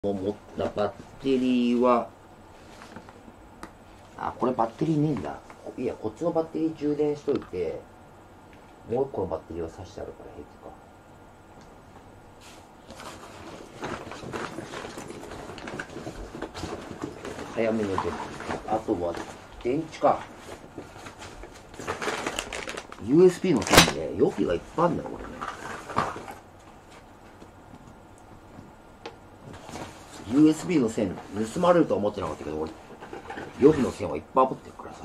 持ったバッテリーは、これバッテリーねえんだ。いや、こっちのバッテリー充電しといて、もう一個のバッテリーは挿してあるから平気か。早めの準備。あとは、電池か。USB の線で、容器がいっぱいあるんだよ、これね。USB の線盗まれるとは思ってなかったけど、俺予備の線はいっぱい持ってるからさ。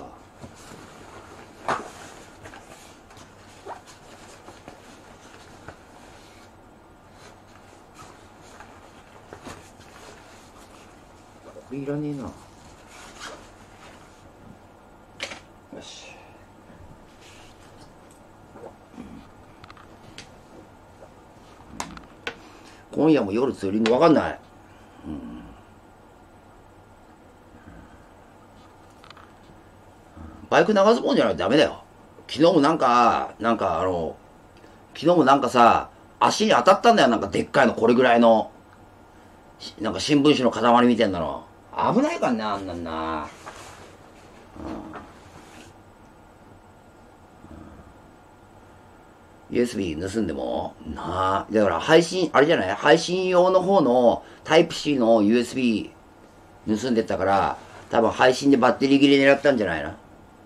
これいらねえな。よし。今夜も夜ツーリングわかんない。バイク長ズボンじゃないとダメだよ。昨日も昨日もさ、足に当たったんだよ。なんかでっかいの、これぐらいの。なんか新聞紙の塊みたいなの。危ないからな、あんなんな。USB 盗んでもなあ。だからあれじゃない配信用の方のタイプ C の USB 盗んでったから、多分配信でバッテリー切れ狙ったんじゃないな。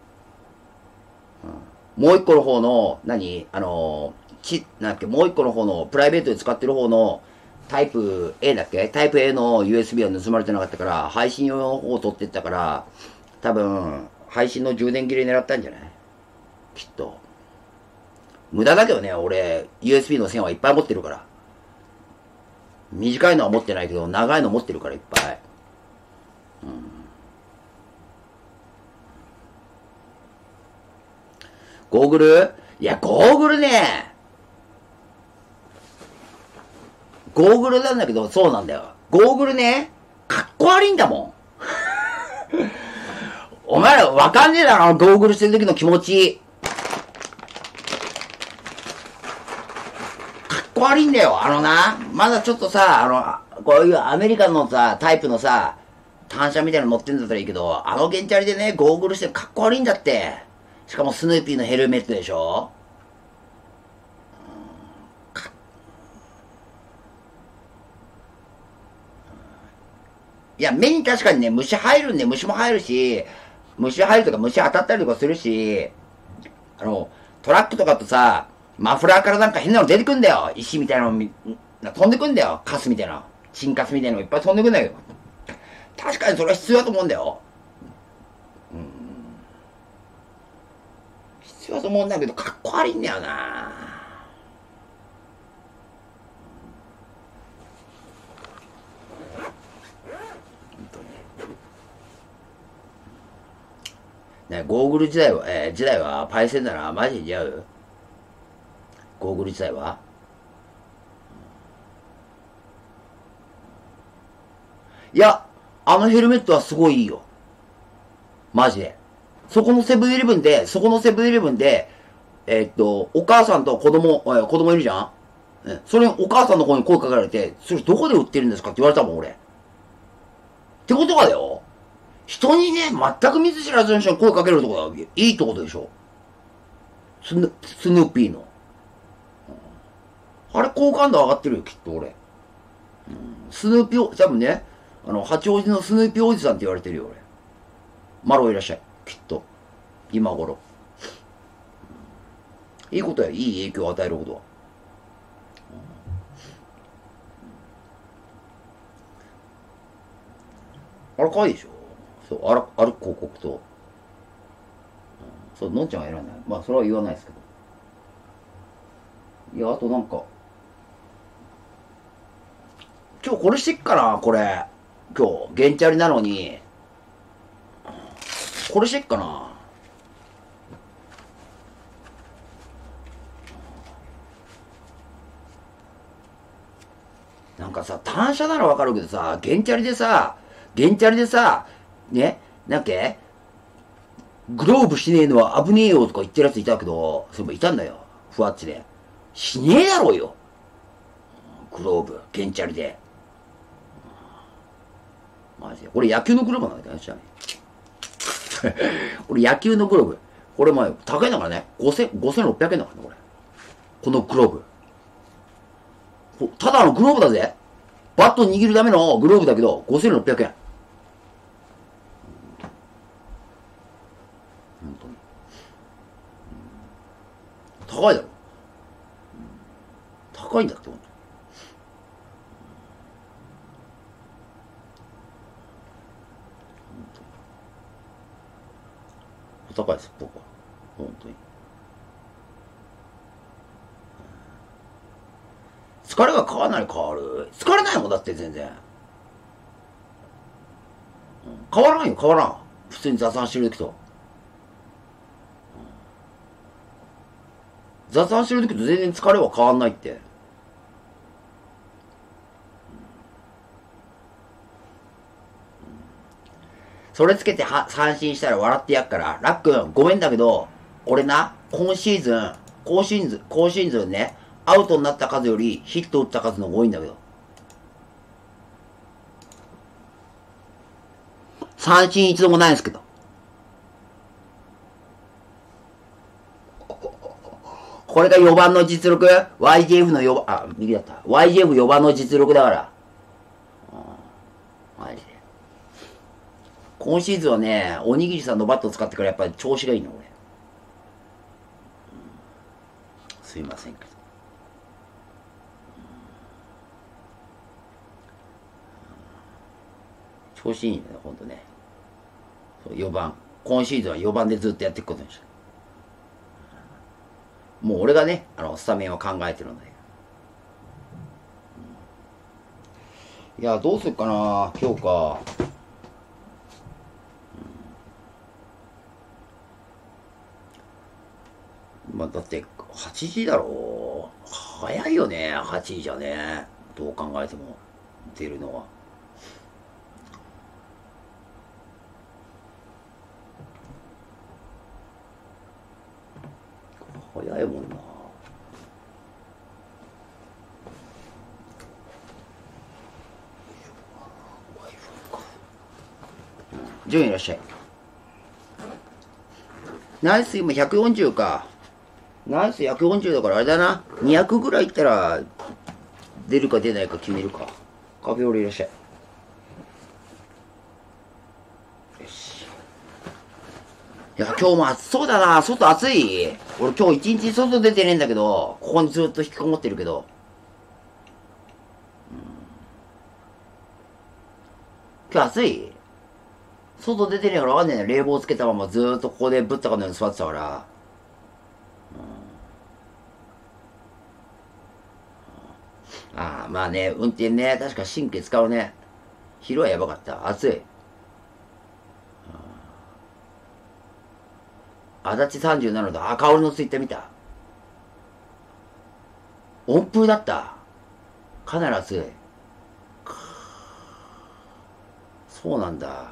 もう一個の方の、なんだっけ、もう一個の方の、プライベートで使ってる方の、タイプ A だっけタイプ A の USB は盗まれてなかったから、配信用の方を取ってったから、多分、配信の充電切れ狙ったんじゃないきっと。無駄だけどね、俺、USB の線はいっぱい持ってるから。短いのは持ってないけど、長いの持ってるからいっぱい。ゴーグル？いや、ゴーグルね。ゴーグルなんだけど、そうなんだよ。ゴーグルね、かっこ悪いんだもん。お前らわかんねえだろ、ゴーグルしてる時の気持ち。かっこ悪いんだよ、まだちょっとさ、こういうアメリカンのさ、タイプのさ、単車みたいなの乗ってんだったらいいけど、ゲンチャリでね、ゴーグルしてかっこ悪いんだって。しかもスヌーピーのヘルメットでしょ。いや、目に確かにね、虫入るんで、虫も入るし、虫入るとか虫当たったりとかするし、トラックとかとさ、マフラーからなんか変なの出てくんだよ。石みたいなの飛んでくんだよ。カスみたいな。チンカスみたいなのいっぱい飛んでくんだけど。確かにそれは必要だと思うんだよ。必要だと思うんだけど、かっこ悪いんだよな。ね、ゴーグル時代はパイセンならマジで似合う？ゴーグル時代は？いや、あのヘルメットはすごいいいよ。マジで。そこのセブンイレブンで、お母さんと子供いるじゃん。それお母さんの方に声かけられて、それどこで売ってるんですかって言われたもん、俺。ってことはだよ。人にね、全く見ず知らずの人に声かけるとこがいいってことでしょ。スヌーピーの。あれ好感度上がってるよ、きっと俺。スヌーピー、多分ね、八王子のスヌーピーおじさんって言われてるよ、俺。マロいらっしゃい。きっと。今頃。いいことや、いい影響を与えることは。あれ可愛いでしょ。そう、歩く広告と。そう、のんちゃんが選んだ。まあ、それは言わないですけど。いや、あとなんか、今日これしてっかな、これ。今日、ゲンチャリなのに、これしてっかな。なんかさ、単車ならわかるけどさ、ゲンチャリでさ、ね、なんけグローブしねえのは危ねえよとか言ってるやついたけど、そういえばいたんだよ。ふわっちで。しねえだろうよ。グローブ、ゲンチャリで。 マジで。俺野球のグローブなんだよね、ちなみに。俺野球のグローブ。これ前、高いんだからね。5600円だからね、これ。このグローブ。ただのグローブだぜ。バット握るためのグローブだけど、5600円。本当に。高いだろ。高いんだって、本当に。高いです、僕は。本当に。疲れが変わらない変わる。疲れないもんだって全然。変わらんよ、変わらん。普通に雑談してる時と。雑談してる時と全然疲れは変わんないって。それつけて三振したら笑ってやっから、ラックン、ごめんだけど、俺な、今シーズンね、アウトになった数よりヒット打った数の方が多いんだけど。三振一度もないんですけど。これが4番の実力 ?YJF の4番、あ、右だった。YJF4 番の実力だから。マジで。今シーズンはね、おにぎりさんのバットを使ってからやっぱり調子がいいの、俺。すいませんけど。調子いいんだよ、ほんとね。4番。今シーズンは4番でずっとやっていくことにした。もう俺がね、スタメンを考えてるので。いや、どうするかな、今日か。まあ、だって、8時だろう。早いよね、8時じゃね。どう考えても、出るのは。早いもんな。順位いらっしゃい。ナイス今140か。ナイス140だからあれだな。200ぐらいいったら出るか出ないか決めるか。カフェオレいらっしゃい。よし。いや、今日も暑そうだな。外暑い。俺今日一日外出てねえんだけど、ここにずっと引きこもってるけど。今日暑い？外出てねえからわかんねえな。冷房つけたままずーっとここでぶったかのように座ってたから。ああ、まあね、運転ね、確か神経使うね。昼はやばかった。暑い。足立37度、あ、香りのツイッター見た。温風だった。かなり暑い。そうなんだ。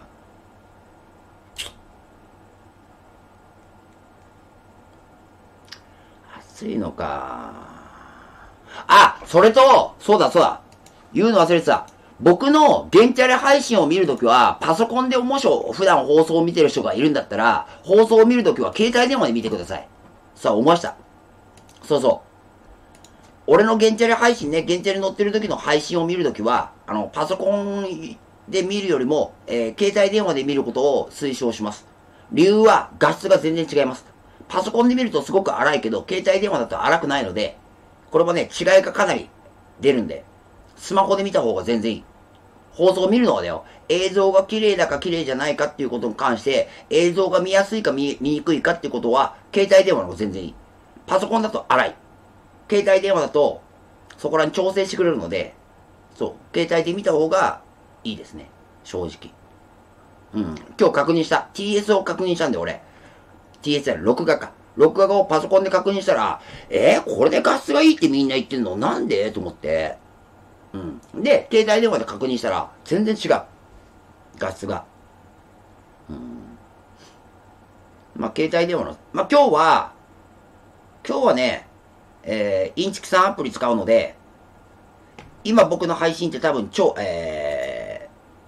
暑いのか。あ、それと、そうだ。言うの忘れてた。僕のゲンチャレ配信を見るときは、パソコンでもし普段放送を見てる人がいるんだったら、放送を見るときは携帯電話で見てください。さあ、思いました。そうそう。俺のゲンチャレ配信ね、ゲンチャレ乗ってる時の配信を見るときは、パソコンで見るよりも、携帯電話で見ることを推奨します。理由は画質が全然違います。パソコンで見るとすごく荒いけど、携帯電話だと荒くないので、これもね、違いがかなり出るんで、スマホで見た方が全然いい。放送を見るのはだよ、映像が綺麗だか綺麗じゃないかっていうことに関して、映像が見やすいか見にくいかっていうことは、携帯電話の方が全然いい。パソコンだと荒い。携帯電話だと、そこらに調整してくれるので、そう、携帯で見た方がいいですね。正直。うん。今日確認した。TS を確認したんで、俺。TS や録画か。録画をパソコンで確認したら、これで画質がいいってみんな言ってんのなんでと思って。うん。で、携帯電話で確認したら、全然違う。画質が。うん。まあ、携帯電話の、まあ、今日はね、インチキさんアプリ使うので、今僕の配信って多分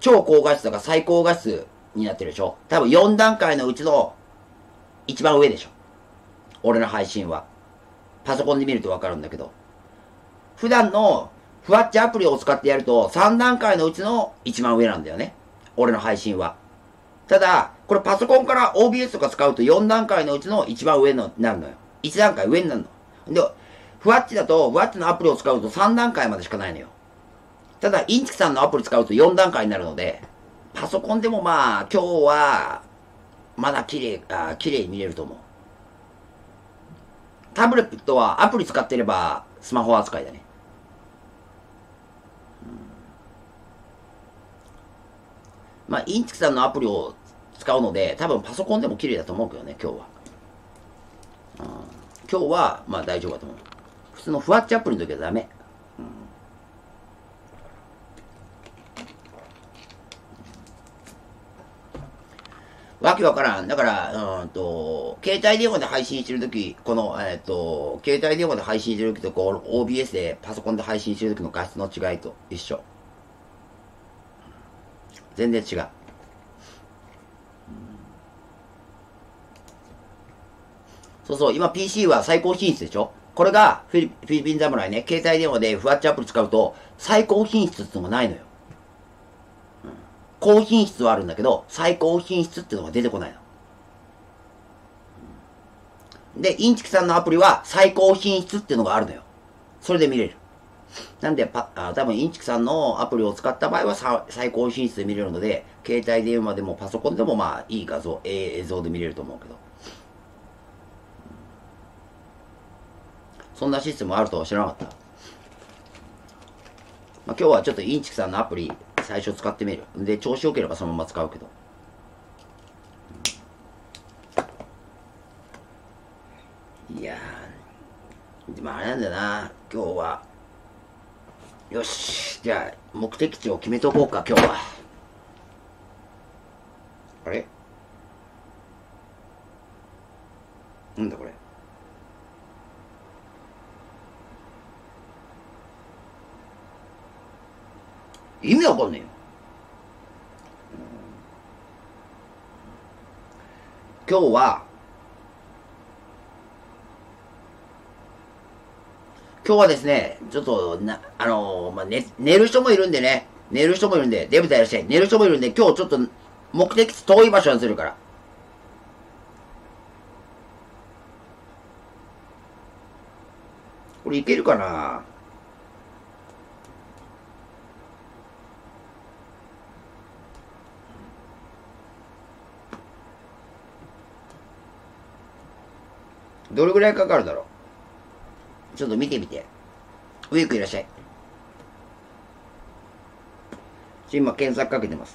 超高画質とか最高画質になってるでしょ。多分4段階のうちの一番上でしょ。俺の配信は。パソコンで見るとわかるんだけど。普段のふわっちアプリを使ってやると3段階のうちの一番上なんだよね。俺の配信は。ただ、これパソコンから OBS とか使うと4段階のうちの一番上になるのよ。1段階上になるの。で、ふわっちだと、ふわっちのアプリを使うと3段階までしかないのよ。ただ、インチキさんのアプリ使うと4段階になるので、パソコンでもまあ、今日は、まだ綺麗に見れると思う。タブレットはアプリ使ってれば、スマホ扱いだね。まあ、インチキさんのアプリを使うので、多分パソコンでも綺麗だと思うけどね、今日は。今日は、まあ大丈夫だと思う。普通のふわっちアプリの時はダメ。わけわからん。だから、携帯電話で配信してるとき、この、携帯電話で配信してるときと、こう、OBS でパソコンで配信してるときの画質の違いと一緒。全然違う。そうそう、今 PC は最高品質でしょ。これがフィリピン侍ね、携帯電話でふわっちアプリ使うと、最高品質ってのがないのよ。高品質はあるんだけど、最高品質ってのが出てこないの。で、インチキさんのアプリは最高品質ってのがあるのよ。それで見れる。なんで、多分インチキさんのアプリを使った場合は最高品質で見れるので、携帯電話でもパソコンでもまあいい映像で見れると思うけど。そんなシステムあるとは知らなかった。まあ、今日はちょっとインチキさんのアプリ最初使ってみる。で、調子良ければそのまま使うけど。いやー、でもあれなんだよな、今日は。よし、じゃあ、目的地を決めとこうか、今日は。あれなんだこれ。意味わかんねえよ。今日はですね、ちょっと、まあ、寝る人もいるんでね、デブタいらっしゃい。寝る人もいるんで、今日ちょっと、目的地遠い場所にするから。これいけるかな？どれぐらいかかるだろう。ちょっと見てみて。ウィークいらっしゃい。今検索かけてます。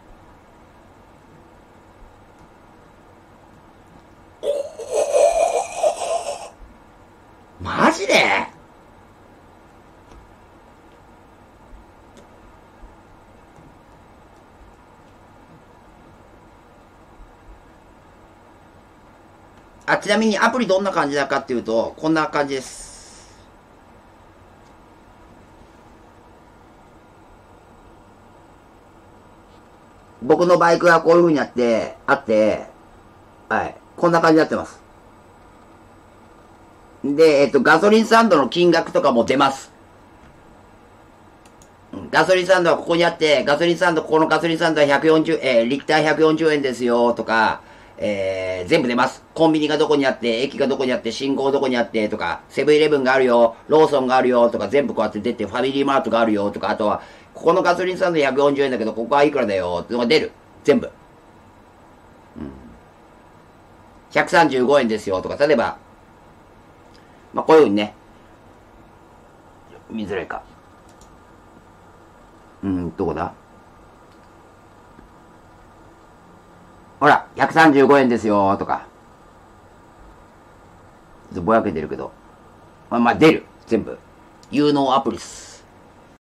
マジで？ちなみにアプリどんな感じだかっていうと、こんな感じです。僕のバイクがこういう風にあって、はい。こんな感じになってます。で、ガソリンスタンドの金額とかも出ます。ガソリンスタンドはここにあって、ここのガソリンスタンドは140、リッター140円ですよ、とか、全部出ます。コンビニがどこにあって、駅がどこにあって、信号どこにあって、とか、セブンイレブンがあるよ、ローソンがあるよ、とか、全部こうやって出て、ファミリーマートがあるよ、とか、あとは、ここのガソリンスタンド140円だけど、ここはいくらだよ、ってのが出る。全部。135円ですよ、とか、例えば、まあ、こういう風にね、見づらいか。どこだ？ほら、135円ですよ、とか。ちょっとぼやけてるけど。まあ、出る。全部。有能アプリっす。